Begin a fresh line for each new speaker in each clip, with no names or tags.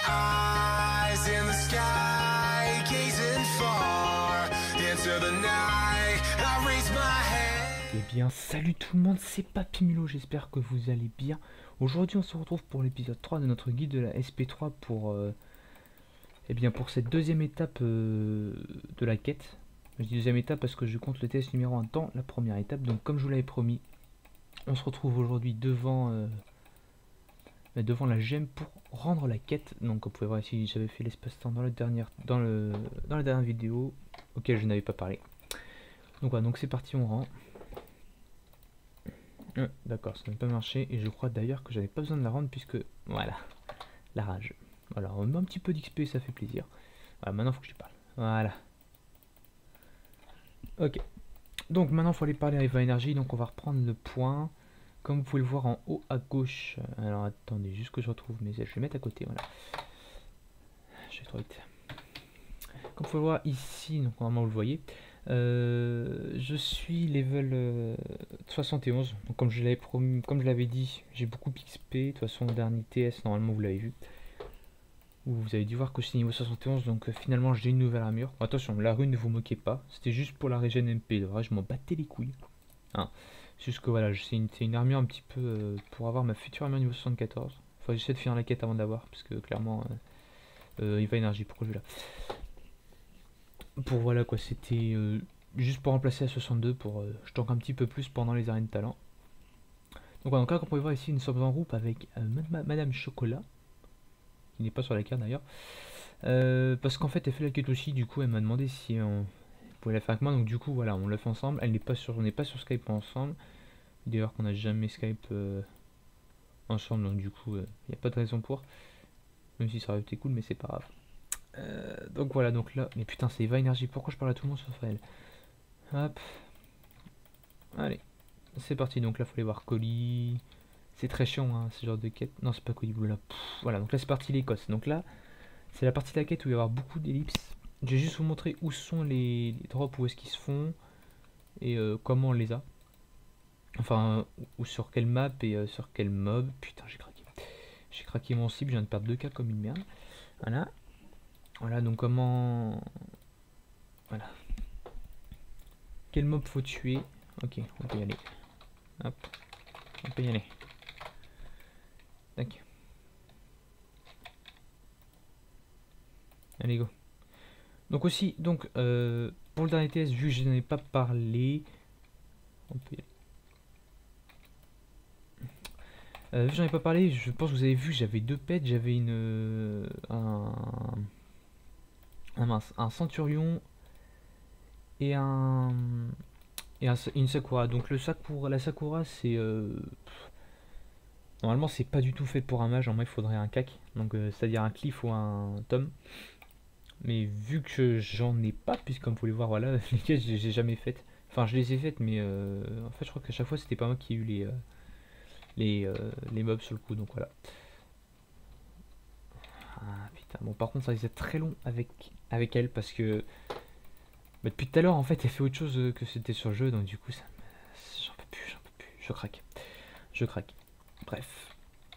eyes in the sky, gazing far into the night. I raise my head.
Eh bien, salut tout le monde, c'est Papy Mulot, j'espère que vous allez bien. Aujourd'hui, on se retrouve pour l'épisode 3 de notre guide de la SP3 pour, eh bien, pour cette deuxième étape de la quête. Je dis deuxième étape parce que je compte le test numéro 1 dans la première étape. Donc, comme je vous l'avais promis, on se retrouve aujourd'hui devant la gemme pour rendre la quête. Donc, vous pouvez voir ici, j'avais fait l'espace-temps dans la dernière vidéo auquel je n'avais pas parlé. Donc voilà, donc c'est parti, on rend. D'accord, ça n'a pas marché et je crois d'ailleurs que j'avais pas besoin de la rendre puisque voilà, la rage. Voilà, on met un petit peu d'XP, ça fait plaisir. Voilà, maintenant faut que je te parle. Voilà. Ok. Donc maintenant il faut aller parler à Eva Energy, donc on va reprendre le point. Comme vous pouvez le voir en haut à gauche. Alors attendez, juste que je retrouve mes ailes, je vais mettre à côté, voilà. J'ai trop vite. Comme vous pouvez le voir ici, donc normalement vous le voyez. Je suis level 71, donc comme je l'avais promis, comme je l'avais dit, j'ai beaucoup d'XP. De toute façon, au dernier TS, normalement vous l'avez vu. Vous avez dû voir que je suis niveau 71, donc finalement j'ai une nouvelle armure. Bon, attention, la rune, ne vous moquez pas, c'était juste pour la régène MP. Le reste, je m'en battais les couilles. Hein. C'est juste que voilà, c'est une armure un petit peu pour avoir ma future armure niveau 74. Enfin, j'essaie de finir la quête avant d'avoir, parce que clairement, il va énergie, pourquoi je vais là. Pour voilà quoi, c'était juste pour remplacer la 62 pour je tank un petit peu plus pendant les arènes de talent. Donc voilà, donc là, comme vous pouvez voir ici, nous sommes en groupe avec Madame Chocolat, qui n'est pas sur la carte d'ailleurs, parce qu'en fait elle fait la quête aussi. Du coup elle m'a demandé si on pouvait la faire avec moi, donc du coup voilà, on l'a fait ensemble. Elle n'est pas sur, on n'est pas sur Skype ensemble, d'ailleurs qu'on n'a jamais Skype ensemble, donc du coup il n'y a pas de raison pour, même si ça aurait été cool, mais c'est pas grave. Donc voilà, donc là, mais putain, c'est Eva Energy, pourquoi je parle à tout le monde sauf à elle? Hop, allez, c'est parti. Donc là, faut aller voir colis. C'est très chiant, hein, ce genre de quête. Non, c'est pas colis bleu là. Voilà, donc là, c'est parti l'Écosse. Donc là, c'est la partie de la quête où il va y avoir beaucoup d'ellipses. Je vais juste vous montrer où sont les drops, où est-ce qu'ils se font et comment on les a. Enfin, ou sur quelle map et sur quel mob. Putain, j'ai craqué. J'ai craqué mon cible, je viens de perdre 2K comme une merde. Voilà. Voilà, donc comment... Voilà. Quel mob faut tuer? Ok, on peut y aller. Hop, on peut y aller. Tac. Allez, go. Donc aussi, donc, pour le dernier TS, vu que je n'en ai pas parlé... On peut y aller. Vu que j'en ai pas parlé, je pense que vous avez vu, j'avais deux pets, j'avais une... un centurion et une sakura. Donc le sakura, la sakura c'est normalement c'est pas du tout fait pour un mage. En moi il faudrait un cac, donc c'est à dire un cliff ou un tome, mais vu que j'en ai pas, puisque comme vous pouvez voir, voilà, les quêtes je les ai jamais faites. Enfin je les ai faites, mais en fait je crois qu'à chaque fois c'était pas moi qui ai eu les mobs sur le coup, donc voilà. Ah putain, bon par contre ça risque d'être très long avec elle, parce que bah, depuis tout à l'heure en fait elle fait autre chose que c'était sur le jeu, donc du coup ça j'en peux plus, je craque. Je craque. Bref.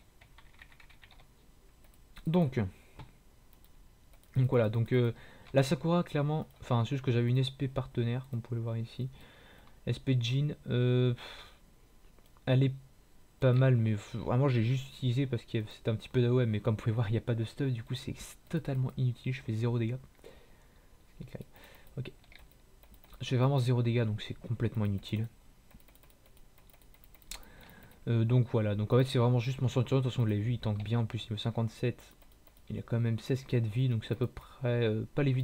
Donc voilà, donc la Sakura clairement, enfin c'est juste que j'avais une SP partenaire, comme vous pouvez le voir ici. SP Jean, elle est pas mal, mais vraiment j'ai juste utilisé parce que c'était un petit peu d'AOM, mais comme vous pouvez voir il n'y a pas de stuff, du coup c'est totalement inutile, je fais 0 dégâts. Ok. Je fais vraiment 0 dégâts, donc c'est complètement inutile. Donc voilà, donc en fait c'est vraiment juste mon centurion. De toute façon vous l'avez vu, il tank bien, en plus il est 57, il a quand même 16k de vie, donc c'est à peu près pas la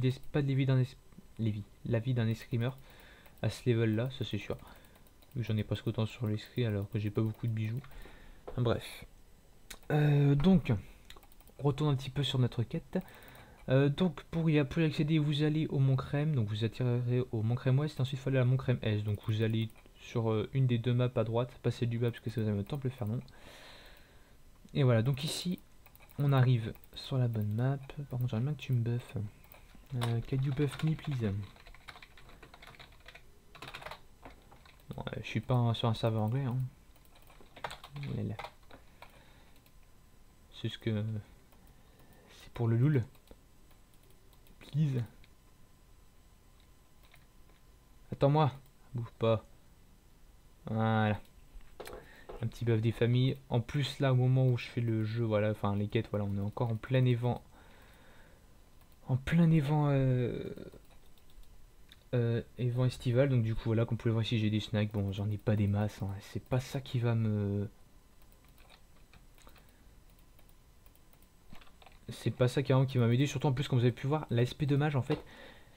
vie d'un escrimer à ce level là, ça c'est sûr. J'en ai presque autant sur l'escrit alors que j'ai pas beaucoup de bijoux. Bref. Donc, on retourne un petit peu sur notre quête. Donc pour y accéder, vous allez au Mont Crème, donc vous atterrez au Mont Crème Ouest, et ensuite il faut aller à Mont Crème Est, donc vous allez sur une des deux maps à droite, passer du bas parce que ça vous avez le temple Fernon. Et voilà, donc ici on arrive sur la bonne map. Par contre j'aimerais bien que tu me buffes. Can you buff me please? Bon, je suis pas sur un serveur anglais, hein. C'est ce que pour le loul. Please. Attends-moi. Bouge pas. Voilà. Un petit buff des familles. En plus, là, au moment où je fais le jeu, voilà, enfin les quêtes, voilà, on est encore en plein évent. En plein évent. Évent estival. Donc, du coup, voilà, comme vous pouvez voir ici, j'ai des snacks. Bon, j'en ai pas des masses. Hein. C'est pas ça qui va me. C'est pas ça qui va m'aider. Surtout en plus, comme vous avez pu voir, la SP de mage, en fait,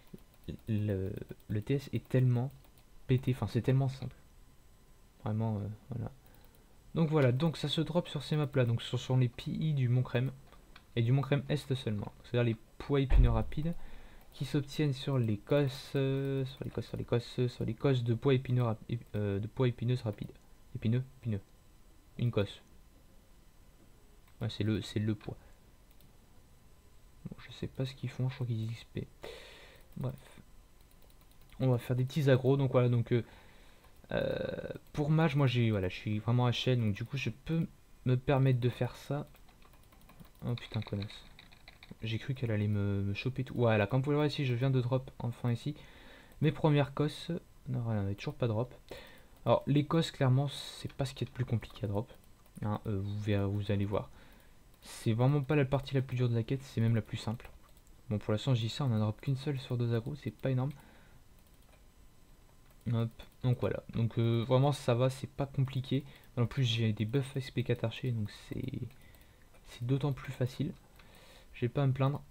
le TS est tellement pété. Enfin, c'est tellement simple. Vraiment, voilà. Donc voilà, donc ça se drop sur ces maps là, donc ce sont les PI du Mont Crème et du Mont Crème Est seulement, c'est-à-dire les poids épineux rapides qui s'obtiennent sur les cosses, sur les cosses de poids épineux de poids épineuses rapides. Épineux, une cosse. Ouais, c'est le poids. Bon, je sais pas ce qu'ils font, je crois qu'ils disent XP. Bref, on va faire des petits agros, donc voilà, donc pour mage, moi voilà, je suis vraiment HL, donc du coup je peux me permettre de faire ça. Oh putain, connasse. J'ai cru qu'elle allait me choper tout. Voilà, comme vous pouvez le voir ici, je viens de drop enfin ici mes premières cosses. Non, elle n'avait toujours pas drop. Alors, les cosses, clairement, c'est pas ce qui est le plus compliqué à drop. Hein, vous allez voir. C'est vraiment pas la partie la plus dure de la quête, c'est même la plus simple. Bon, pour l'instant, je dis ça, on en drop qu'une seule sur 2 agros, c'est pas énorme. Hop, donc voilà. Donc, vraiment, ça va, c'est pas compliqué. En plus, j'ai des buffs SP4 archer, donc c'est d'autant plus facile. Je vais pas à me plaindre.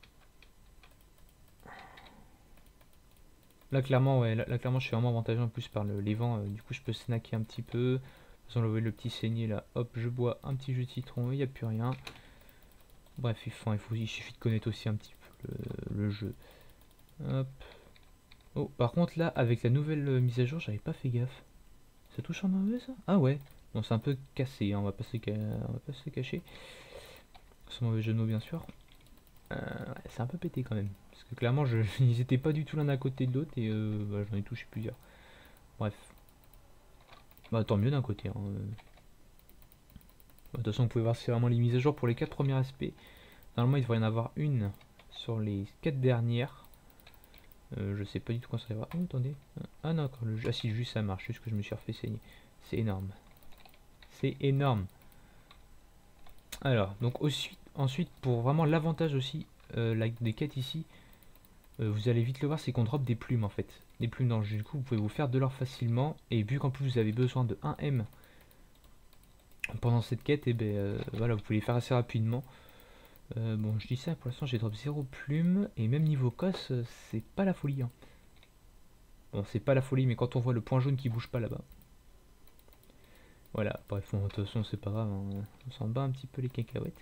Là clairement, ouais, là, clairement je suis vraiment avantagé en plus par les vents, du coup je peux snacker un petit peu. Vous voyez le petit saigné là, hop, je bois un petit jus de citron, il n'y a plus rien. Bref, il suffit de connaître aussi un petit peu le jeu. Hop. Oh, par contre là, avec la nouvelle mise à jour, j'avais pas fait gaffe. Ça touche en mauvais ça? Ah ouais. Bon, c'est un peu cassé, hein, on va pas se cacher. C'est mauvais jeu de mots bien sûr. Ouais, c'est un peu pété quand même. Parce que clairement, ils étaient pas du tout l'un à côté de l'autre et bah, j'en ai touché plusieurs. Bref. Bah tant mieux d'un côté. Hein. De toute façon, vous pouvez voir c'est vraiment les mises à jour pour les 4 premiers aspects. Normalement, il devrait y en avoir une sur les 4 dernières. Je sais pas du tout quand ça va. Oh, attendez. Ah non, quand ah si, juste ça marche. Juste que je me suis refait saigner. C'est énorme. C'est énorme. Alors, donc ensuite pour vraiment l'avantage aussi des quêtes ici, vous allez vite le voir, c'est qu'on drop des plumes en fait. Des plumes dans le jeu. Du coup, vous pouvez vous faire de l'or facilement. Et vu qu'en plus vous avez besoin de 1 M pendant cette quête, et ben voilà, vous pouvez les faire assez rapidement. Bon, je dis ça, pour l'instant j'ai drop 0 plumes. Et même niveau cosse, c'est pas la folie. Hein. Bon, c'est pas la folie, mais quand on voit le point jaune qui bouge pas là-bas. Voilà, bref, bon, de toute façon c'est pas grave. Hein. On s'en bat un petit peu les cacahuètes.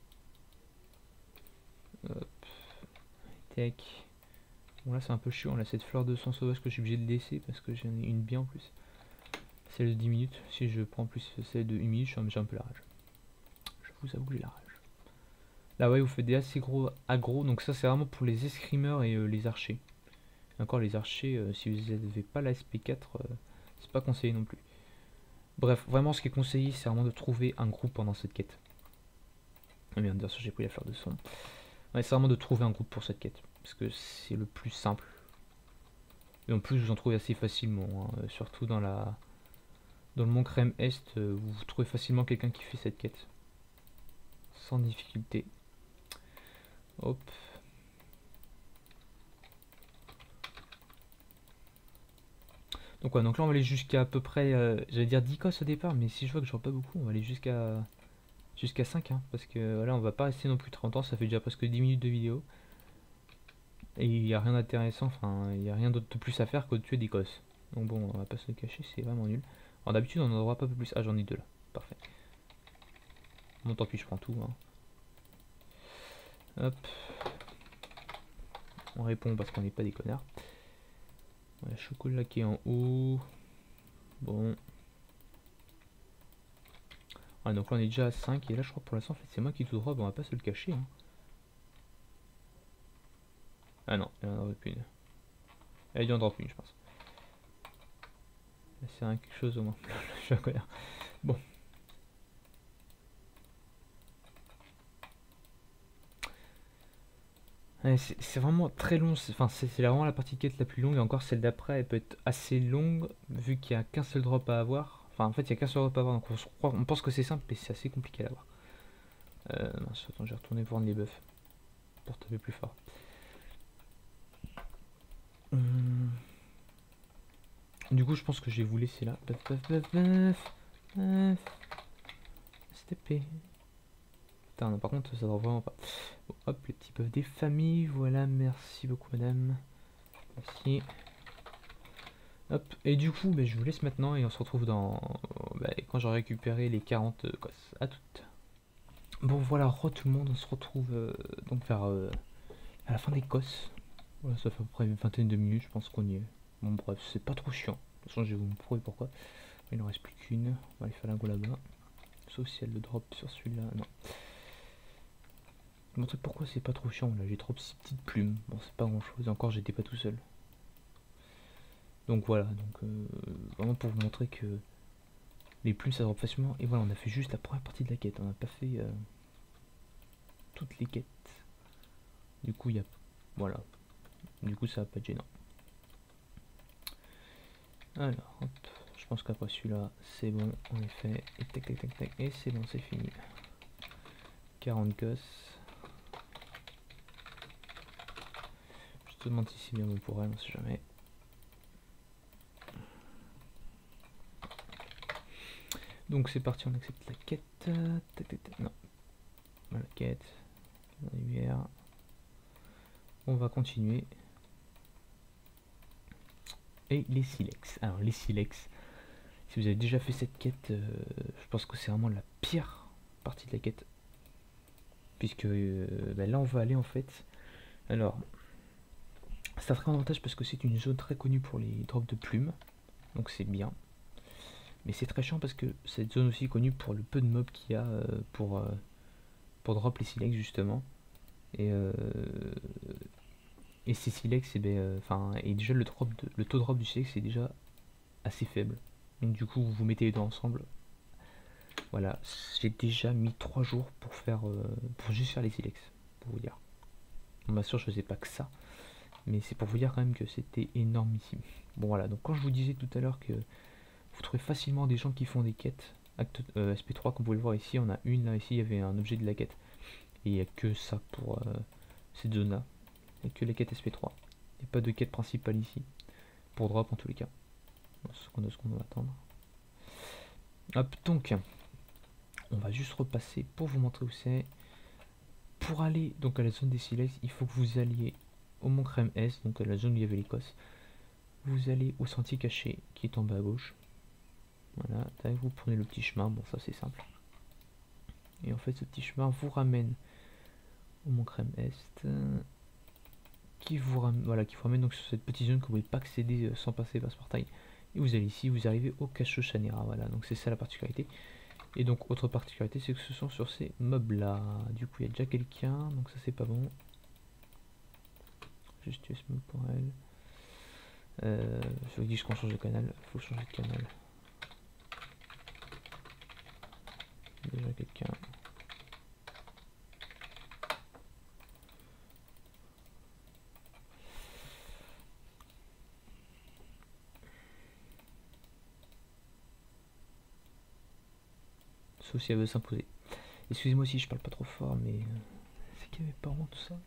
Hop. Tac. Bon là c'est un peu chiant, là cette fleur de sang sauvage que je suis obligé de laisser parce que j'en ai une bien en plus. Celle de 10 minutes, si je prends plus celle de 1 minute, j'ai un peu la rage. Je vous avoue que j'ai la rage. Là ouais, vous faites des assez gros aggro, donc ça c'est vraiment pour les escrimeurs et les archers. Et encore les archers, si vous n'avez pas la SP4, c'est pas conseillé non plus. Bref, vraiment ce qui est conseillé c'est vraiment de trouver un groupe pendant cette quête. Ah merde, bien sûr j'ai pris la fleur de sang. Ouais, c'est vraiment de trouver un groupe pour cette quête. Parce que c'est le plus simple. Et en plus vous en trouvez assez facilement. Hein, surtout dans le Mont Crème Est, vous trouvez facilement quelqu'un qui fait cette quête. Sans difficulté. Hop. Donc, ouais, donc là on va aller jusqu'à à peu près, j'allais dire 10 cosses au départ, mais si je vois que je vois pas beaucoup, on va aller jusqu'à 5, hein, parce que voilà, on va pas rester non plus 30 ans, ça fait déjà presque 10 minutes de vidéo. Et il n'y a rien d'intéressant, enfin, il n'y a rien d'autre de plus à faire que de tuer des cosses. Donc bon, on va pas se le cacher, c'est vraiment nul. Alors d'habitude on en aura pas plus. Ah, j'en ai 2 là, parfait. Bon, tant pis, je prends tout. Hein. Hop. On répond parce qu'on n'est pas des connards. Voilà, chocolat qui est en haut. Bon. Ah, donc là on est déjà à 5. Et là je crois pour l'instant en fait c'est moi qui tout drop. On va pas se le cacher. Hein. Ah non, il y en aurait plus une. Elle a dû en drop une je pense. C'est quelque chose au moins. Je suis un connard. Bon. Ouais, c'est vraiment très long, enfin c'est vraiment la partie quête la plus longue, et encore celle d'après elle peut être assez longue, vu qu'il n'y a qu'un seul drop à avoir. Enfin en fait il n'y a qu'un seul drop à avoir, donc on pense que c'est simple, mais c'est assez compliqué à l'avoir. Mince, attends, je vais retourner voir les buffs, pour taper plus fort. Du coup je pense que je vais vous laisser là. Buff. STP. Putain, non, par contre ça ne vraiment pas. Bon, hop, les petits buffs des familles, voilà, merci beaucoup madame. Merci. Hop, et du coup, je vous laisse maintenant et on se retrouve quand j'aurai récupéré les 40 cosses. À toutes. Bon voilà, tout le monde, on se retrouve donc vers à la fin des cosses. Voilà, ça fait à peu près une vingtaine de minutes, je pense qu'on y est. Bon bref, c'est pas trop chiant. De toute façon, je vais vous prouver pourquoi. Il n'en reste plus qu'une. On va aller faire la go là-bas. Sauf si elle le drop sur celui-là. Non. Je vais vous montrer pourquoi c'est pas trop chiant. Là, j'ai trop de petites plumes. Bon, c'est pas grand chose. Encore, j'étais pas tout seul. Donc voilà, vraiment pour vous montrer que les plumes ça drop facilement. Et voilà, on a fait juste la première partie de la quête. On n'a pas fait toutes les quêtes. Du coup, il y a. Voilà. Du coup, ça va pas être gênant. Alors, hop. Je pense qu'après celui-là, c'est bon. On est fait. Et tac, tac, tac, tac. Et c'est bon, c'est fini. 40 gosses. Je te demande si c'est bien bon pour elle, on sait jamais. Donc c'est parti, on accepte la quête. Tac, tac, tac. Non. La quête. La lumière. On va continuer. Et les silex. Alors les silex, si vous avez déjà fait cette quête, je pense que c'est vraiment la pire partie de la quête. Puisque là on va aller en fait. Alors, c'est un très grand avantage parce que c'est une zone très connue pour les drops de plumes. Donc c'est bien. Mais c'est très chiant parce que cette zone aussi est connue pour le peu de mobs qu'il y a pour drop les silex justement. Et ces silex, et déjà le taux drop du silex est déjà assez faible. Donc du coup vous mettez les deux ensemble. Voilà, j'ai déjà mis 3 jours pour pour juste faire les silex, pour vous dire. Bon, bien sûr je faisais pas que ça, mais c'est pour vous dire quand même que c'était énormissime. Bon voilà, donc quand je vous disais tout à l'heure que vous trouvez facilement des gens qui font des quêtes, SP3 comme vous pouvez le voir ici, on a une là, ici il y avait un objet de la quête. Et il n'y a que ça pour cette zone là, il n'y a que les quêtes SP3. Il n'y a pas de quête principale ici, pour drop en tous les cas. Seconde, on va attendre. Hop, donc on va juste repasser pour vous montrer où c'est. Pour aller donc à la zone des silex, il faut que vous alliez au Mont Crème S, donc à la zone où il y avait l'Écosse. Vous allez au sentier caché qui est en bas à gauche. Voilà, vous prenez le petit chemin, bon ça c'est simple. Et en fait ce petit chemin vous ramène au Mont Crème Est, qui vous ramène donc sur cette petite zone que vous ne pouvez pas accéder sans passer par ce portail. Et vous allez ici, vous arrivez au Cacho Chanera, voilà, donc c'est ça la particularité. Et donc autre particularité, c'est que ce sont sur ces mobs là. Du coup il y a déjà quelqu'un, donc ça c'est pas bon. Juste tuer ce mob pour elle. Je vous dis qu'on change de canal, il faut changer de canal. Déjà quelqu'un. Sauf si elle veut s'imposer. Excusez-moi si je parle pas trop fort, mais c'est qu'il y avait pas vraiment tout ça.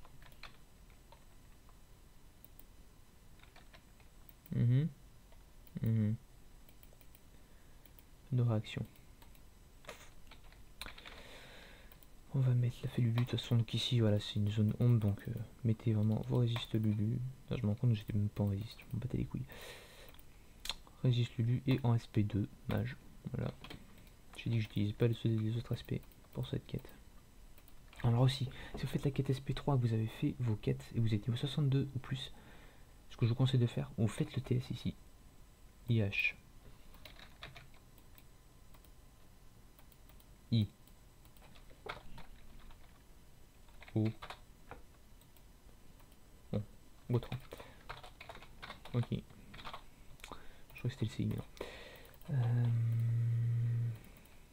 De réaction. On va mettre la fait Lulu, de toute façon donc ici voilà c'est une zone ombre donc mettez vraiment vos résistes Lulu. Là, je me rends compte que j'étais même pas en résiste, je m'en battais les couilles. Résiste Lulu et en SP2, mage. Voilà. J'ai dit que j'utilise pas les autres SP pour cette quête. Alors aussi, si vous faites la quête SP3, vous avez fait vos quêtes et vous êtes niveau 62 ou plus, ce que je vous conseille de faire, vous faites le TS ici. IH. I. O. Bon, autre. Ok. Je crois que c'était le CI, mais non.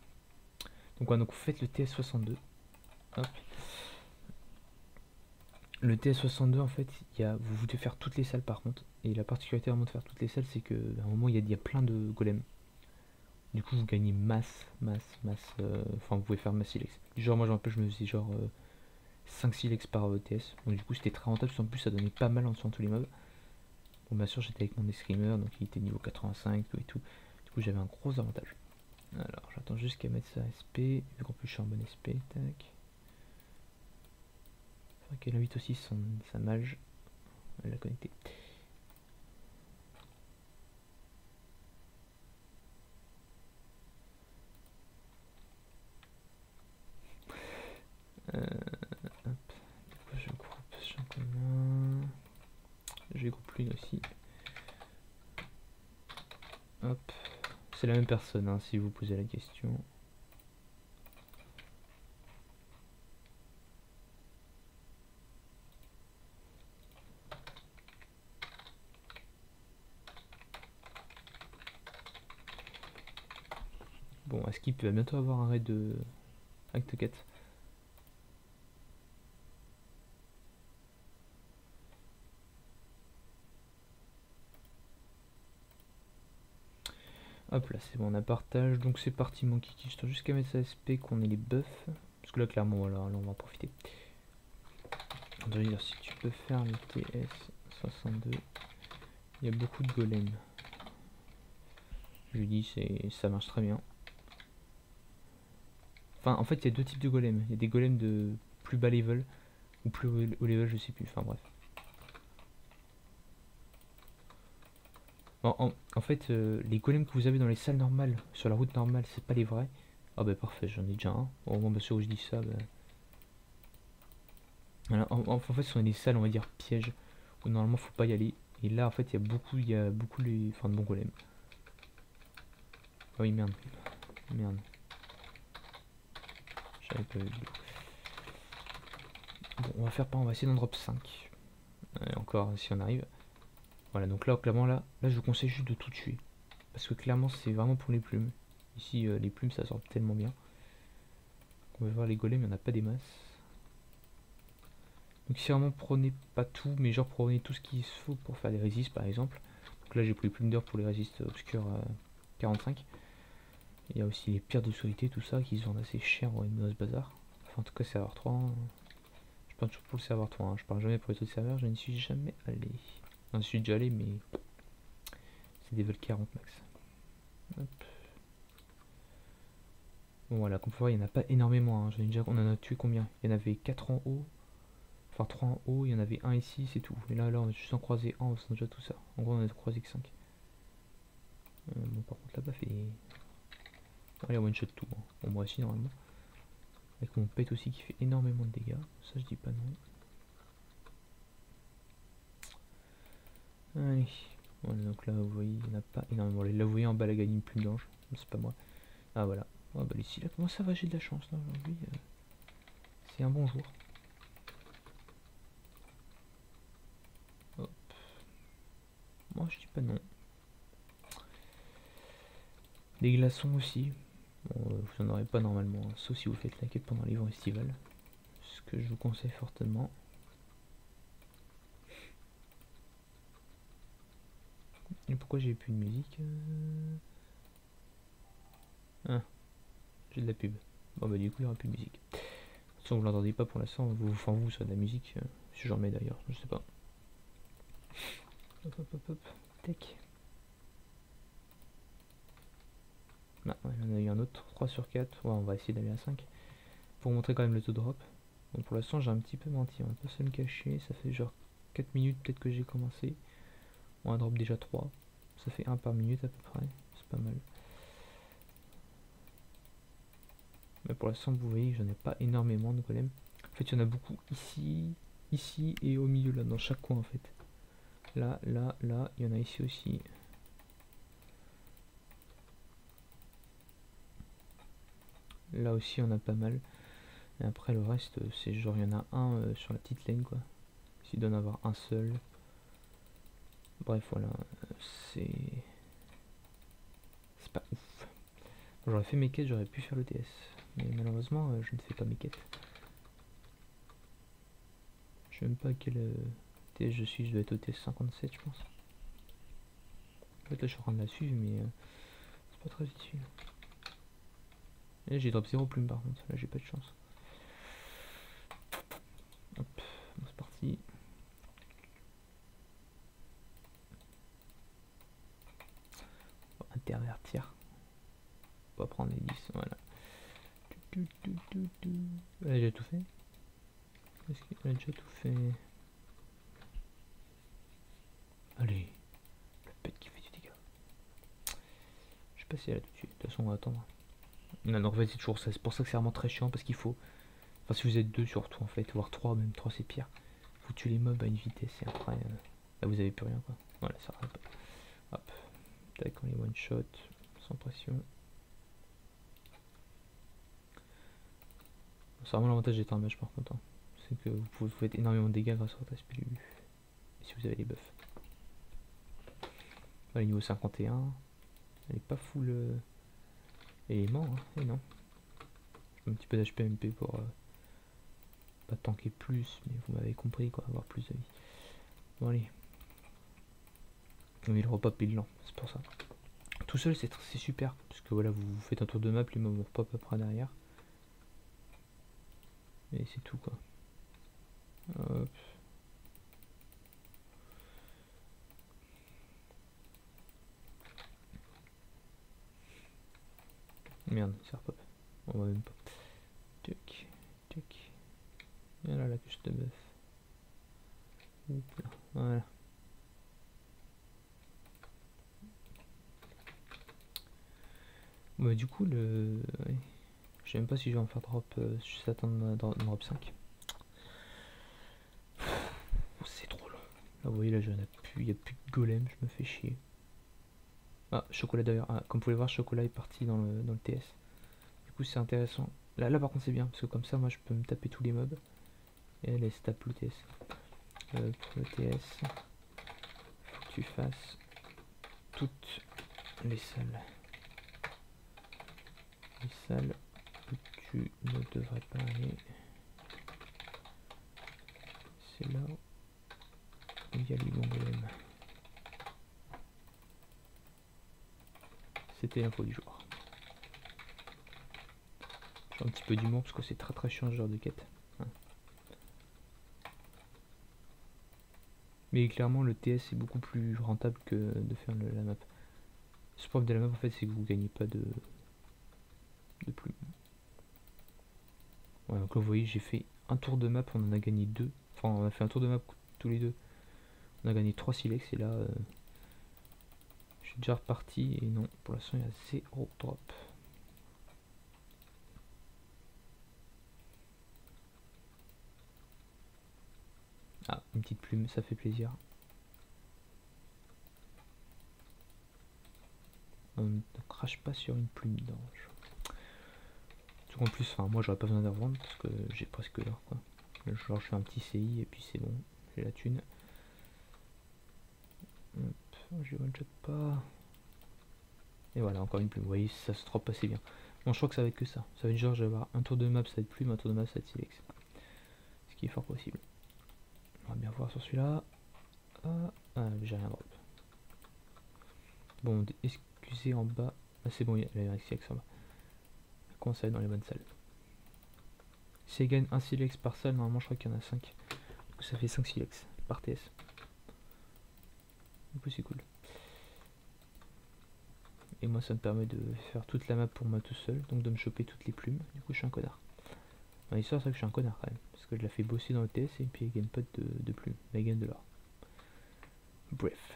Donc, voilà, donc vous faites le TS62. Hop. Le TS62 en fait, vous devez faire toutes les salles par contre. Et la particularité vraiment de faire toutes les salles, c'est qu'à un moment il y a plein de golems. Du coup vous gagnez masse. Enfin vous pouvez faire masse silex. Genre moi je me rappelle, je me faisais genre 5 silex par TS. Donc du coup c'était très rentable, en plus ça donnait pas mal en tuant tous les mobs. Bon bien sûr j'étais avec mon escrimer, donc il était niveau 85 et tout. Du coup j'avais un gros avantage. Alors j'attends juste qu'à mettre ça SP, vu qu'en plus je suis en bon SP, tac. Faudrait qu'elle invite aussi sa mage. Elle l'a connecté. Hop, je groupe champ commun. Je groupe l'une aussi. Hop, c'est la même personne hein, si vous posez la question. Bon, Askip va bientôt avoir un raid de Acte 4. Hop là, c'est bon, on a partage. Donc c'est parti, mon kiki. Je dois jusqu'à mettre sa SP qu'on ait les buffs. Parce que là, clairement, voilà, là, on va en profiter. On doit dire si tu peux faire le TS62. Il y a beaucoup de golems. Je lui dis, ça marche très bien. Enfin, en fait, il y a deux types de golems. Il y a des golems de plus bas level ou plus haut level, je sais plus. Enfin, bref. En fait, les golems que vous avez dans les salles normales, sur la route normale, c'est pas les vrais. Ah bah parfait, j'en ai déjà un. Au moment bien sûr où je dis ça, bah... Voilà, en fait, ce sont des salles, on va dire, pièges, où normalement faut pas y aller. Et là, en fait, il y a beaucoup les... Enfin, de bons golems. Ah oui, merde. Merde. J'avais pas vu. Bon, on va essayer d'en drop 5. Encore, si on arrive. Voilà, donc là, clairement, là, je vous conseille juste de tout tuer. Parce que clairement, c'est vraiment pour les plumes. Ici, les plumes, ça sort tellement bien. On va voir les golems, il n'y en a pas des masses. Donc ici, vraiment, prenez pas tout, mais genre, prenez tout ce qu'il faut pour faire des résistes, par exemple. Donc là, j'ai pris les plumes d'or pour les résistes obscurs 45. Il y a aussi les pierres d'obscurité, tout ça, qui se vendent assez cher au MMO Bazar. Enfin, en tout cas, serveur 3. Hein. Je parle toujours pour le serveur 3. Hein. Je parle jamais pour les autres serveurs, je n'y suis jamais allé. Enfin, je suis déjà allé, mais c'est des level 40 max. Hop. Bon, voilà, comme vous voyez, il n'y en a pas énormément. Hein. On en a tué combien? Il y en avait 4 en haut. Enfin, 3 en haut, il y en avait un ici, c'est tout. Et là, on a juste en croisé un, c'est déjà tout ça. En gros, on a croisé que 5. Bon, par contre, là-bas, fait. Allez, one shot tout. Hein. Bon, moi aussi, normalement. Avec mon pet aussi qui fait énormément de dégâts. Ça, je dis pas non. Allez. Voilà, donc là, vous voyez, il n'y en a pas énormément. Là, vous voyez en bas, la gagne une plume d'ange. C'est pas moi. Ah, voilà. Oh, bah, ici, là, comment ça va? J'ai de la chance, là, aujourd'hui. C'est un bon jour. Hop. Moi, je dis pas non. Des glaçons aussi. Bon, vous en aurez pas normalement, hein, sauf si vous faites la quête pendant les vents estivales. Ce que je vous conseille fortement. Et pourquoi j'ai plus de musique Ah, j'ai de la pub. Bon bah du coup il n'y aura plus de musique. Si vous l'entendez pas pour l'instant, enfin vous ça de la musique, si j'en mets d'ailleurs, je sais pas. Hop hop hop hop, tech. Ah, ouais, il y en a eu un autre, 3 sur 4, ouais, on va essayer d'aller à 5. Pour vous montrer quand même le taux de drop. Bon pour l'instant j'ai un petit peu menti, on va pas se le cacher, ça fait genre 4 minutes peut-être que j'ai commencé. On a drop déjà 3, ça fait 1 par minute à peu près, c'est pas mal. Mais pour l'instant vous voyez que j'en ai pas énormément de golems. En fait il y en a beaucoup ici, ici et au milieu là, dans chaque coin en fait. Là, là, là, il y en a ici aussi. Là aussi on a pas mal. Et après le reste c'est genre il y en a un sur la petite lane quoi. S'il doit en avoir un seul. Bref voilà, c'est pas ouf. J'aurais fait mes quêtes, j'aurais pu faire le TS. Mais malheureusement je ne fais pas mes quêtes. Je sais même pas quel TS je suis, je dois être au TS 57 je pense. En fait là je suis en train de la suivre mais c'est pas très utile. Et là j'ai drop 0 plume par contre, là j'ai pas de chance. Hop, bon, c'est parti. On va intervertir. On va prendre les 10, voilà. Elle a déjà tout fait. Est-ce qu'elle a déjà tout fait? Allez, le pet qui fait du dégât. Je sais pas si elle a tout de suite. De toute façon, on va attendre. Non, en fait, c'est toujours ça. C'est pour ça que c'est vraiment très chiant parce qu'il faut. Enfin, si vous êtes deux surtout, en fait, voire 3, même 3 c'est pire. Faut tuer les mobs à une vitesse et après, là vous avez plus rien quoi. Voilà, ça arrête pas. Hop, tac, on les one shot, sans pression. C'est vraiment l'avantage d'être un mage par contre. Hein. C'est que vous pouvez faire énormément de dégâts grâce à votre SPLU. Et si vous avez les buffs. Voilà, niveau 51. Elle est pas full élément, hein. Et non. Je mets un petit peu d'HP MP pour pas tanker plus, mais vous m'avez compris quoi, avoir plus de vie. Bon allez. Mais le repop est lent, c'est pour ça. Tout seul c'est super, parce que voilà, vous faites un tour de map, les mobs vont repop après derrière. Et c'est tout quoi. Hop. Merde, ça repop. On va même pas. Tuc, tuc. Et là la couche de buff. Voilà. Bah du coup le... Ouais. Je sais même pas si je vais en faire drop, juste attendre drop 5. Oh, c'est trop long. Là vous voyez là il n'y a plus de golem, je me fais chier. Ah, chocolat d'ailleurs, ah, comme vous pouvez voir, chocolat est parti dans le TS. Du coup c'est intéressant. Là par contre c'est bien, parce que comme ça moi je peux me taper tous les mobs. Et elle se tape le TS. Pour le TS, faut que tu fasses toutes les salles. Les salles où tu ne devrais pas aller. C'est là où il y a les bons golems. C'était l'info du jour. J'ai un petit peu d'humour parce que c'est très chiant ce genre de quête. Hein. Mais clairement le TS est beaucoup plus rentable que de faire la map. Ce problème de la map en fait c'est que vous gagnez pas de plumes. Ouais, donc là vous voyez j'ai fait un tour de map, on en a gagné 2. Enfin on a fait un tour de map tous les deux. On a gagné 3 silex et là je suis déjà reparti et non pour l'instant il y a 0 drop. Ah, une petite plume, ça fait plaisir. On ne crache pas sur une plume d'ange. En plus, enfin, moi j'aurais pas besoin de revendre parce que j'ai presque l'heure quoi. Genre je fais un petit CI et puis c'est bon, j'ai la thune. Hop, je one shot pas. Et voilà, encore une plume. Vous voyez, ça se drop assez bien. Bon, je crois que ça va être que ça. Ça va être genre, je vais avoir un tour de map, ça va être plume, un tour de map, ça va être silex. Ce qui est fort possible. On va bien voir sur celui-là. Ah, j'ai rien drop. Bon, excusez en bas. Ah, c'est bon, il y a un silex en bas. On commence à aller dans les bonnes salles. Si elle gagne un silex par salle, normalement je crois qu'il y en a 5. Du coup, ça fait 5 silex par TS. Du coup, c'est cool. Et moi ça me permet de faire toute la map pour moi tout seul, donc de me choper toutes les plumes. Du coup je suis un connard. Dans l'histoire c'est vrai que je suis un connard quand même, parce que je la fais bosser dans le TS et puis elle gagne pas de plumes, mais elle gagne de l'or. Bref.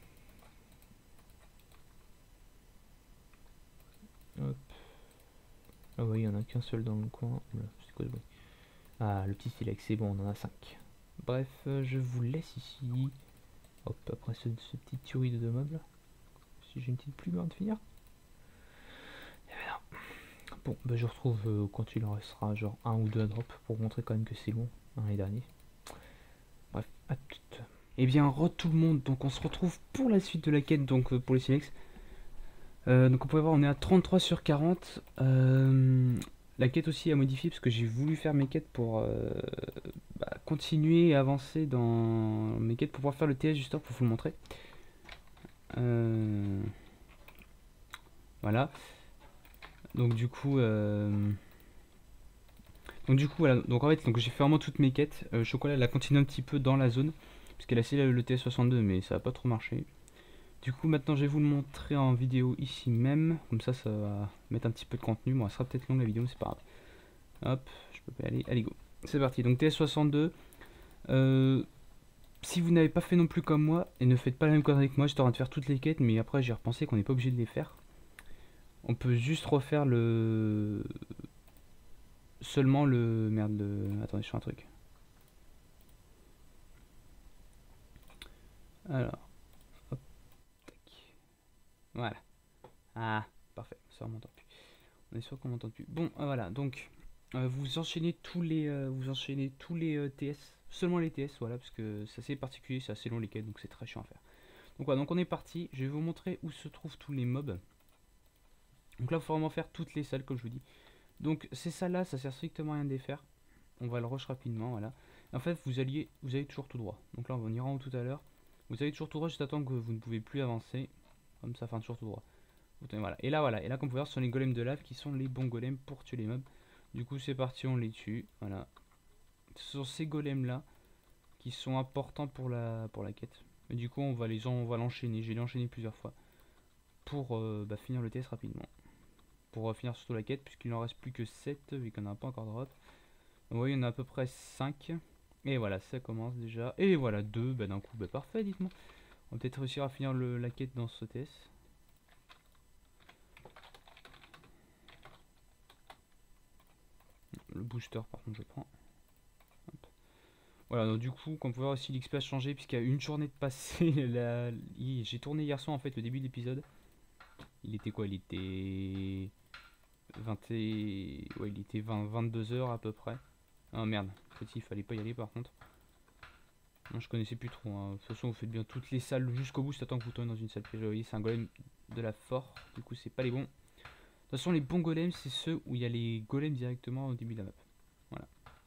Hop. Ah oui, il y en a qu'un seul dans le coin. C'est quoi ce bruit? Ah, le petit silex, c'est bon, on en a 5. Bref, je vous laisse ici. Hop, après ce petit tuerie de 2 mobs là. Si j'ai une petite plume avant de finir. Et ben non. Bon, bah je retrouve quand il en restera genre 1 ou 2 à drop pour montrer quand même que c'est bon, hein, les derniers. Bref, à toutes. Et bien, tout le monde, donc on se retrouve pour la suite de la quête, donc pour les silex. Donc on peut voir, on est à 33 sur 40. La quête aussi a modifié parce que j'ai voulu faire mes quêtes pour
continuer et avancer dans mes quêtes pour pouvoir faire le TS juste pour vous le montrer. Voilà. Donc du coup, voilà. Donc en fait, j'ai fait vraiment toutes mes quêtes. Chocolat, elle a continué un petit peu dans la zone puisqu'elle a essayé le TS62, mais ça a pas trop marché. Du coup, maintenant, je vais vous le montrer en vidéo ici même. Comme ça va mettre un petit peu de contenu. Bon, elle sera peut-être longue la vidéo, mais c'est pas grave. Hop, je peux pas y aller. Allez, go. C'est parti. Donc TS62. Si vous n'avez pas fait non plus comme moi, et ne faites pas la même connerie que moi, j'étais en train de faire toutes les quêtes, mais après j'ai repensé qu'on n'est pas obligé de les faire. On peut juste refaire le... Seulement le... Merde, le... Attendez, je fais un truc. Alors... Hop, tac. Voilà. Ah, parfait, ça on m'entend plus. On est sûr qu'on m'entend plus. Bon, voilà, donc... vous enchaînez tous les, TS, seulement les TS, voilà, parce que c'est assez particulier, c'est assez long les quêtes, donc c'est très chiant à faire. Donc voilà, donc on est parti, je vais vous montrer où se trouvent tous les mobs. Donc là, il faut vraiment faire toutes les salles, comme je vous dis. Donc ces salles-là, ça sert strictement à rien de les faire. On va le rush rapidement, voilà. En fait, vous allez toujours tout droit. Donc là, on ira en haut tout à l'heure. Vous allez toujours tout droit, juste à temps que vous ne pouvez plus avancer. Comme ça, enfin, toujours tout droit. Voilà. Et là, comme vous pouvez voir, ce sont les golems de lave qui sont les bons golems pour tuer les mobs. Du coup, c'est parti, on les tue. Voilà. Ce sont ces golems là qui sont importants pour la quête. Et du coup, on va l'enchaîner. J'ai l'enchaîné plusieurs fois pour finir le test rapidement. Pour finir surtout la quête, puisqu'il n'en reste plus que 7 vu qu'on n'a pas encore drop. Vous voyez, il y en a à peu près 5. Et voilà, ça commence déjà. Et voilà, 2 d'un coup, parfait, dites-moi. On va peut-être réussir à finir la quête dans ce test. Le booster, par contre, je prends. Hop. Voilà, donc du coup, comme vous pouvez voir aussi, l'XP a changé puisqu'il y a une journée de passé. J'ai tourné hier soir en fait le début de l'épisode. Il était quoi? Il était 22h à peu près. Ah merde, petit, il fallait pas y aller par contre. Moi je connaissais plus trop. Hein. De toute façon, vous faites bien toutes les salles jusqu'au bout, c'est tant que vous tombez dans une salle piège. Vous voyez, c'est un golem de la fort. Du coup, c'est pas les bons. De toute façon, les bons golems, c'est ceux où il y a les golems directement au début de la map. Voilà.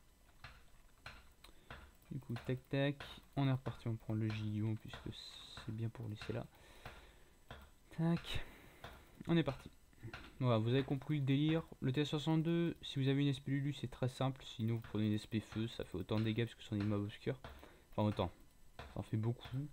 Du coup, tac tac. On est reparti, on prend le Gillon puisque c'est bien pour laisser là. Tac. On est parti. Voilà, vous avez compris le délire. Le TS62, si vous avez une SP Lulu, c'est très simple. Sinon, vous prenez une SP Feu, ça fait autant de dégâts parce que ce sont des mobs obscurs. Enfin, autant. Ça en fait beaucoup.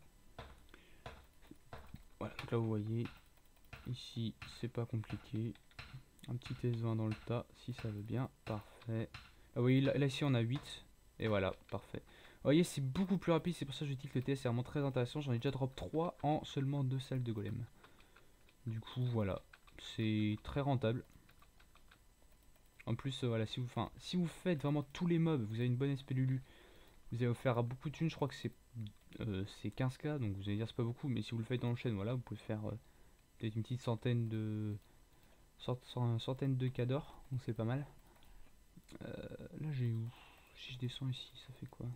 Voilà, donc là, vous voyez. Ici, c'est pas compliqué. Un petit S20 dans le tas, si ça veut bien. Parfait. Ah, vous voyez, là ici, on a 8. Et voilà, parfait. Vous voyez, c'est beaucoup plus rapide. C'est pour ça que je dis que le TS est vraiment très intéressant. J'en ai déjà drop 3 en seulement 2 salles de golem. Du coup, voilà. C'est très rentable. En plus, voilà, si vous faites vraiment tous les mobs, vous avez une bonne SP Lulu, vous allez vous faire beaucoup de thunes. Je crois que c'est 15k, donc vous allez dire c'est pas beaucoup, mais si vous le faites dans le chaîne, voilà, vous pouvez faire peut-être une petite centaine de cas d'or, donc c'est pas mal. Là, j'ai où? Si je descends ici, ça fait quoi?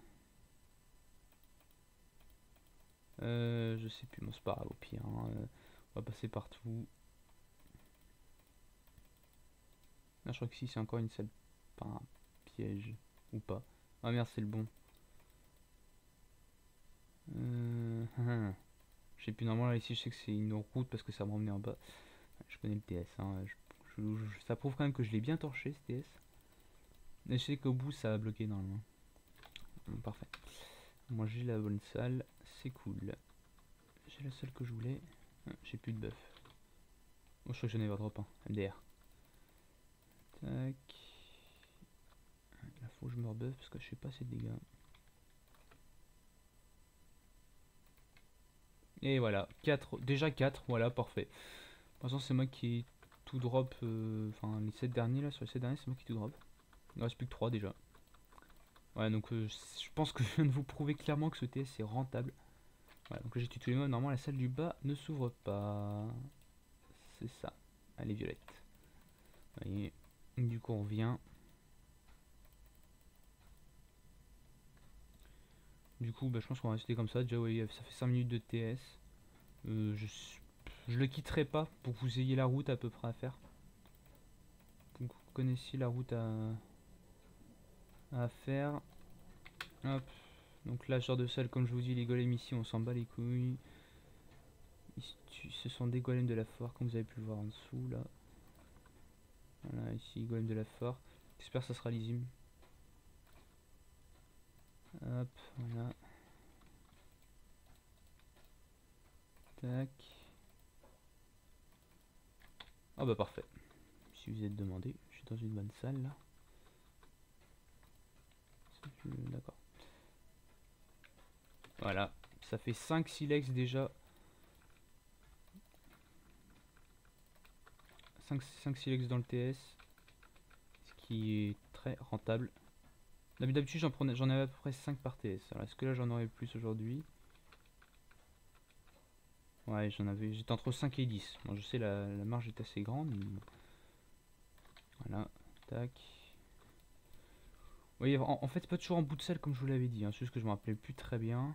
Je sais plus, bon, c'est pas grave, au pire. Hein, on va passer partout. Là, je crois que si c'est encore une salle, pas un piège ou pas. Ah merde, c'est le bon. Je sais plus, normalement là ici je sais que c'est une route parce que ça me remenait en bas. Je connais le TS, hein. Ça prouve quand même que je l'ai bien torché ce TS. Mais je sais qu'au bout ça va bloquer normalement. Bon, parfait. Moi j'ai la bonne salle, c'est cool. J'ai la seule que je voulais. J'ai plus de buff. Bon, je crois que j'en ai pas drop, hein. MDR. Tac. Là faut que je me rebuff parce que je fais pas assez de dégâts. Et voilà, 4, déjà 4, voilà, parfait. Pour l'instant, c'est moi qui ai tout drop. Enfin, les 7 derniers là, sur les 7 derniers, c'est moi qui tout drop. Il ne reste plus que 3 déjà. Ouais, donc je pense que je viens de vous prouver clairement que ce TS est rentable. Voilà, donc j'ai tué tous les modes. Normalement, la salle du bas ne s'ouvre pas. C'est ça. Elle est violette. Vous voyez, du coup, on revient. Du coup, je pense qu'on va rester comme ça. Déjà, ouais, ça fait 5 minutes de TS. Je le quitterai pas pour que vous ayez la route à peu près à faire. Pour que vous connaissiez la route à faire. Hop. Donc là, genre de salle, comme je vous dis, les golems ici, on s'en bat les couilles. Ce sont des golems de la foire, comme vous avez pu le voir en dessous, là. Voilà, ici, golem de la foire. J'espère que ça sera lisible. Hop, voilà. Tac. Ah bah parfait. Si vous êtes demandé, je suis dans une bonne salle, là. D'accord. Voilà, ça fait 5 silex déjà. 5 silex dans le TS, ce qui est très rentable. D'habitude j'en avais à peu près 5 par TS. Alors est-ce que là j'en aurais plus aujourd'hui? Ouais, j'étais entre 5 et 10. Bon, je sais la marge est assez grande. Mais... Voilà, tac. Vous voyez, en fait c'est pas toujours en bout de salle comme je vous l'avais dit, hein. C'est juste que je me rappelais plus très bien.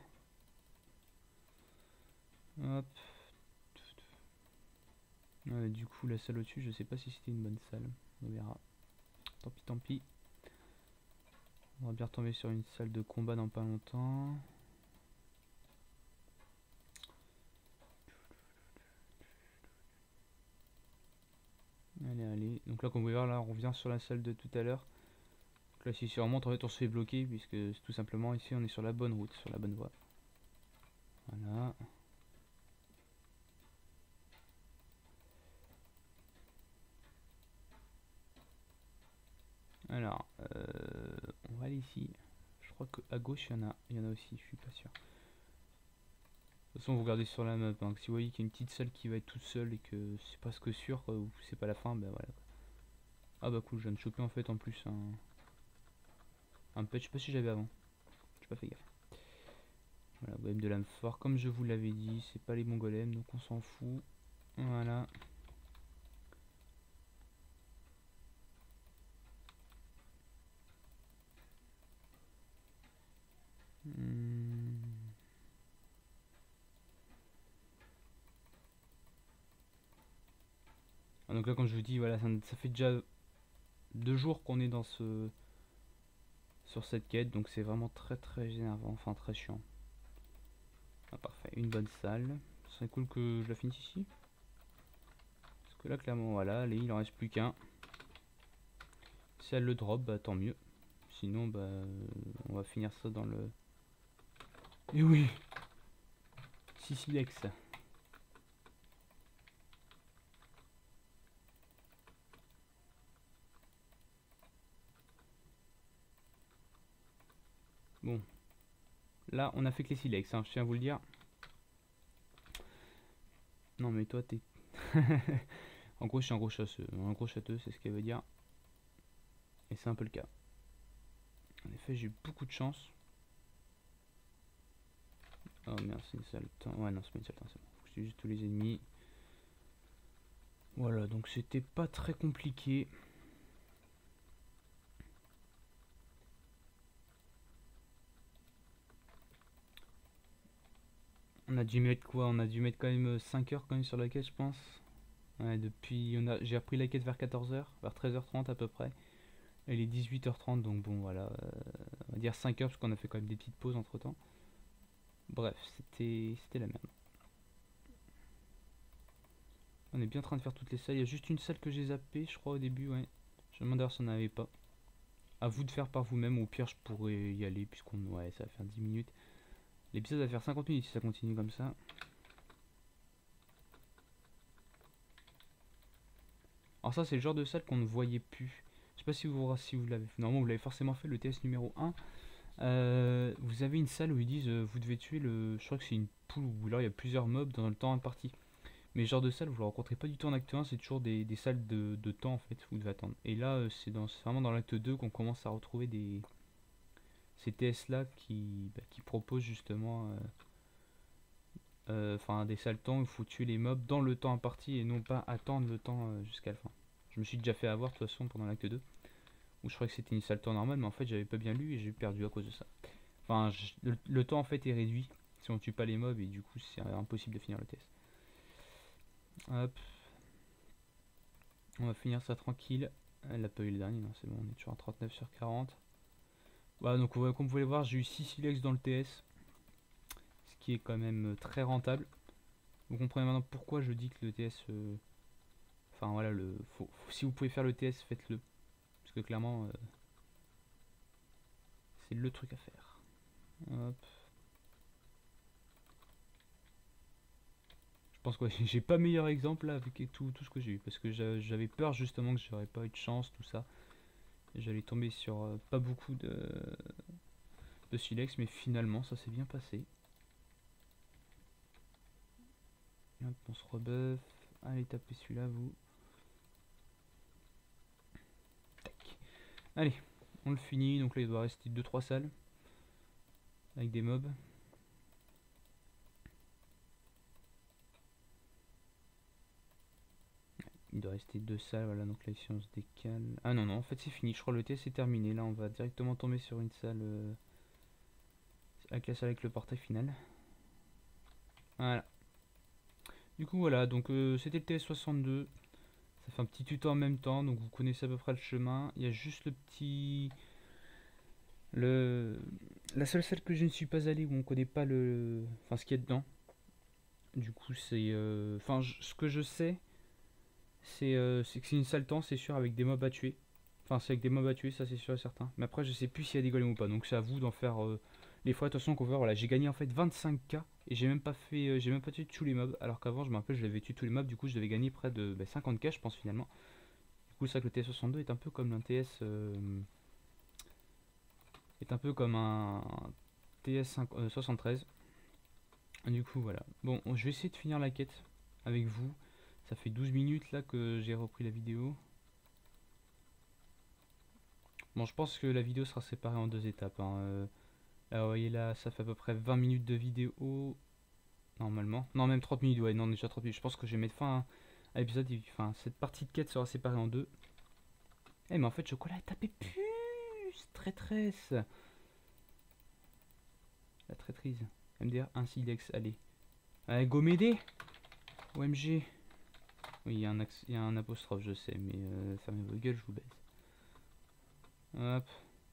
Hop. Ouais, du coup la salle au-dessus, je sais pas si c'était une bonne salle. On verra. Tant pis, tant pis. On va bien retomber sur une salle de combat dans pas longtemps. Allez, allez. Donc là, comme vous pouvez voir, là, on revient sur la salle de tout à l'heure. Donc là, si on remonte, en fait, on se fait bloquer, puisque tout simplement, ici, on est sur la bonne route, sur la bonne voie. Voilà. Alors, on va aller ici. Je crois qu'à gauche, il y en a aussi, je suis pas sûr. De toute façon, vous regardez sur la map, hein. Si vous voyez qu'il y a une petite salle qui va être toute seule et que c'est presque sûr, ou c'est pas la fin, ben voilà. Ah bah cool, je viens de choper en fait en plus un pet, je sais pas si j'avais avant. J'ai pas fait gaffe. Voilà, golem de lame fort, comme je vous l'avais dit, c'est pas les bons golems, donc on s'en fout. Voilà. Ah, donc là, comme je vous dis, voilà, ça fait déjà 2 jours qu'on est sur cette quête, donc c'est vraiment très énervant, enfin très chiant. Ah, parfait, une bonne salle. Ce serait cool que je la finisse ici. Parce que là, clairement, voilà, allez, il en reste plus qu'un. Si elle le drop, bah tant mieux. Sinon, bah on va finir ça dans le... Et oui, 6 silex. Bon, là on a fait que les silex, hein, je tiens à vous le dire. Non mais toi t'es... En gros je suis un gros chasseux, c'est ce qu'elle veut dire. Et c'est un peu le cas. En effet j'ai eu beaucoup de chance. Oh merde, c'est une salle temps. Ouais non, c'est pas une salle temps, c'est bon. Faut que je tue juste tous les ennemis. Voilà, donc c'était pas très compliqué. On a dû mettre quoi? On a dû mettre quand même 5 heures quand même sur la quête, je pense. Ouais, depuis... J'ai repris la quête vers 14h, vers 13h30 à peu près. Elle est 18h30, donc bon voilà. On va dire 5 heures parce qu'on a fait quand même des petites pauses entre temps. Bref, c'était la merde. On est bien en train de faire toutes les salles. Il y a juste une salle que j'ai zappée, je crois, au début, ouais. Je me demande d'ailleurs si on n'avait pas. À vous de faire par vous-même, ou au pire, je pourrais y aller, puisqu'on... Ouais, ça va faire 10 minutes. L'épisode va faire 50 minutes si ça continue comme ça. Alors ça, c'est le genre de salle qu'on ne voyait plus. Je sais pas si vous l'avez fait. Normalement, vous l'avez forcément fait, le TS numéro 1. Vous avez une salle où ils disent vous devez tuer le... Je crois que c'est une poule où là il y a plusieurs mobs dans le temps imparti. Mais ce genre de salle vous le rencontrez pas du tout en acte 1, c'est toujours des salles de temps en fait où vous devez attendre. Et là c'est vraiment dans l'acte 2 qu'on commence à retrouver ces TS là qui proposent justement enfin des salles temps où il faut tuer les mobs dans le temps imparti et non pas attendre le temps jusqu'à la fin. Je me suis déjà fait avoir de toute façon pendant l'acte 2 où je croyais que c'était une salle temps normale mais en fait j'avais pas bien lu et j'ai perdu à cause de ça. Enfin le temps en fait est réduit si on tue pas les mobs et du coup c'est impossible de finir le test. Hop. On va finir ça tranquille. Elle a pas eu le dernier, non c'est bon, on est toujours à 39 sur 40. Voilà, donc comme vous pouvez le voir, j'ai eu 6 silex dans le TS. Ce qui est quand même très rentable. Vous comprenez maintenant pourquoi je dis que le TS... Enfin voilà, si vous pouvez faire le TS, faites-le. Parce que clairement, c'est le truc à faire. Hop. Je pense que j'ai pas meilleur exemple là avec tout ce que j'ai eu. Parce que j'avais peur justement que j'aurais pas eu de chance, tout ça. J'allais tomber sur pas beaucoup de silex, mais finalement ça s'est bien passé. Hop, on se rebuff. Allez, tapez celui-là, vous. Tac. Allez, on le finit. Donc là, il doit rester 2-3 salles. Avec des mobs. Il doit rester 2 salles. Voilà, donc là, ici, on se décale. Ah non, non, en fait, c'est fini. Je crois que le test est terminé. Là, on va directement tomber sur une salle. Avec la salle avec le portail final. Voilà. Du coup, voilà. Donc, c'était le TS62. Ça fait un petit tuto en même temps, donc vous connaissez à peu près le chemin. Il y a juste le petit... La seule salle que je ne suis pas allé où on connaît pas le... Enfin, ce qu'il y a dedans. Du coup, c'est... Enfin, ce que je sais, c'est que c'est une salle temps, c'est sûr, avec des mobs à tuer. Enfin, c'est avec des mobs à tuer, ça c'est sûr et certain. Mais après, je sais plus s'il y a des golems ou pas. Donc c'est à vous d'en faire les fois. De toute façon, qu'on voit, voilà, j'ai gagné en fait 25k. Et j'ai même pas fait... j'ai même pas tué tous les mobs. Alors qu'avant, je me rappelle, je l'avais tué tous les mobs. Du coup, je devais gagner près de 50k, je pense, finalement. Du coup, c'est vrai que le TS62 est un peu comme un TS... est un peu comme un TS73. Du coup, voilà. Bon, je vais essayer de finir la quête avec vous. Ça fait 12 minutes là que j'ai repris la vidéo. Bon, je pense que la vidéo sera séparée en 2 étapes. Hein. Là, vous voyez là, ça fait à peu près 20 minutes de vidéo. Normalement. Non, même 30 minutes, ouais, non, déjà 30 minutes. Je pense que je vais mettre fin à l'épisode. Enfin, cette partie de quête sera séparée en 2. Eh, mais en fait, Chocolat est tapé plus traîtresse. La traîtrise. MDR 1 silex, allez. Allez, go m'aider. OMG. Oui, il y a un apostrophe, je sais, mais fermez vos gueules, je vous baise. Hop.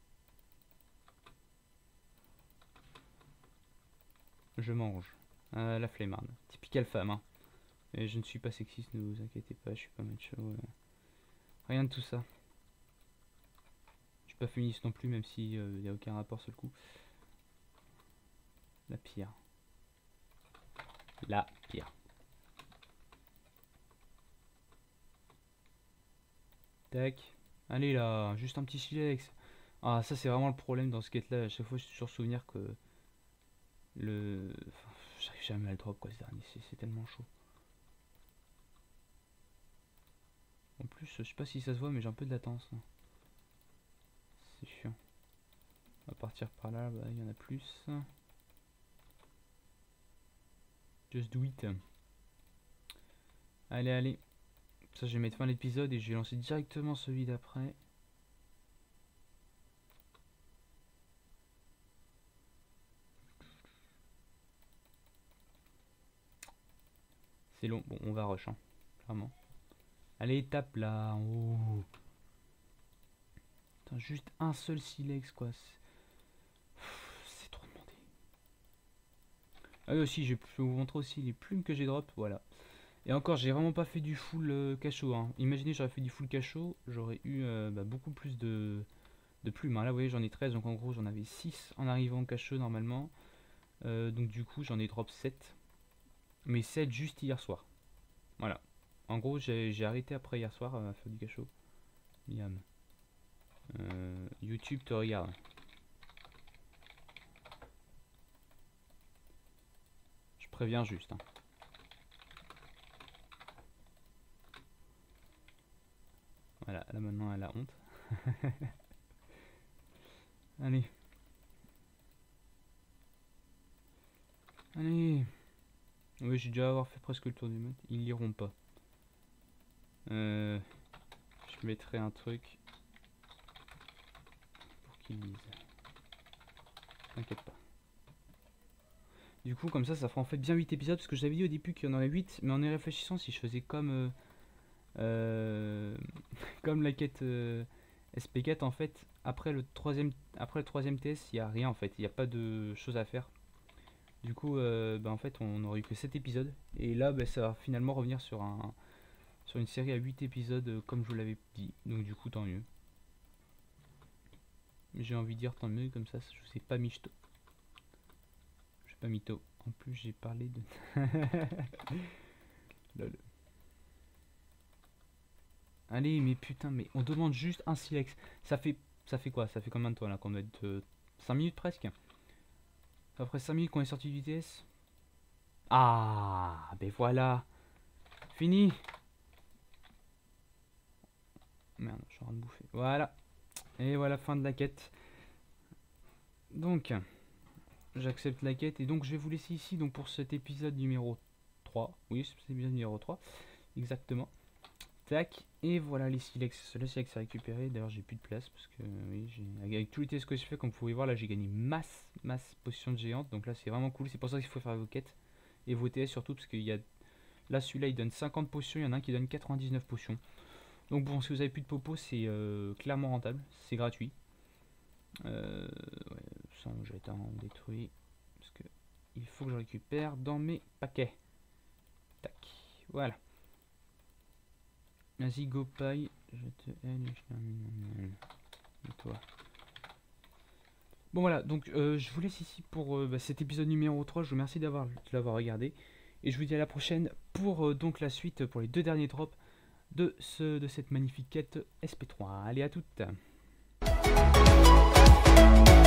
Je mange. La flemmarde. Typical femme, hein. Et je ne suis pas sexiste, ne vous inquiétez pas, je suis pas macho. Rien de tout ça. Je suis pas féministe non plus, même si il n'y a aucun rapport sur le coup. La pire. La pire. Tac. Allez là, juste un petit silex. Ah, ça c'est vraiment le problème dans ce quête là. À chaque fois, je suis toujours souvenir que enfin, j'arrive jamais à le drop quoi, ce dernier. C'est tellement chaud. En plus, je sais pas si ça se voit, mais j'ai un peu de latence. C'est chiant. On va partir par là, bah, il y en a plus. Just do it. Allez, allez. Ça, je vais mettre fin à l'épisode et je vais lancer directement celui d'après. C'est long. Bon, on va rush, hein, clairement. Allez, tape là, en haut. Putain, juste un seul silex, quoi. C'est trop demandé. Ah oui, aussi, je vais vous montrer aussi les plumes que j'ai drop. Voilà. Et encore, j'ai vraiment pas fait du full cachot. Hein. Imaginez, j'aurais fait du full cachot, j'aurais eu beaucoup plus de plumes. Hein. Là, vous voyez, j'en ai 13, donc en gros, j'en avais 6 en arrivant au cachot normalement. Donc du coup, j'en ai drop 7. Mais 7 juste hier soir. Voilà. En gros, j'ai arrêté après hier soir à faire du cachot. Miam. YouTube te regarde. Je préviens juste. Hein. Voilà, là maintenant elle a honte. Allez. Allez. Oui, j'ai déjà avoir fait presque le tour du mode. Ils liront pas. Je mettrai un truc pour qu'ils lisent. T'inquiète pas. Du coup, comme ça fera en fait bien 8 épisodes. Parce que j'avais dit au début qu'il y en aurait 8. Mais en y réfléchissant, si je faisais comme la quête SP4 en fait, après le troisième TS, il n'y a rien en fait, il n'y a pas de choses à faire. Du coup, bah, en fait, on n'aurait eu que 7 épisodes. Et là, bah, ça va finalement revenir sur une série à 8 épisodes, comme je vous l'avais dit. Donc du coup, tant mieux. J'ai envie de dire tant mieux, comme ça, je sais pas michto. Je suis pas mytho. En plus, j'ai parlé de... Lol. Allez, mais putain, mais on demande juste un silex. Ça fait quoi? Ça fait combien de temps là qu'on doit être 5 minutes presque? Après 5 minutes qu'on est sorti du TS. Ah, ben voilà. Fini. Merde, je suis en train de bouffer. Voilà. Et voilà, fin de la quête. Donc, j'accepte la quête. Et donc, je vais vous laisser ici donc pour cet épisode numéro 3. Oui, c'est l'épisode numéro 3. Exactement. Tac. Et voilà les silex. Le silex à récupérer. D'ailleurs, j'ai plus de place parce que, oui, avec tous les tests que je fais, comme vous pouvez voir, là, j'ai gagné masse potion de géante. Donc là, c'est vraiment cool. C'est pour ça qu'il faut faire vos quêtes. Et vos TS surtout parce qu'il y a... Là, celui-là, il donne 50 potions. Il y en a un qui donne 99 potions. Donc bon, si vous avez plus de popo, c'est clairement rentable, c'est gratuit. Ouais, ça, j'ai été en détruit parce que il faut que je récupère dans mes paquets. Tac, voilà. Vas-y, go paille, je te haine, je termine. Et toi. Bon voilà, donc je vous laisse ici pour cet épisode numéro 3. Je vous remercie de l'avoir regardé et je vous dis à la prochaine pour donc la suite pour les 2 derniers drops de cette magnifique quête SP3. Allez, à toutes.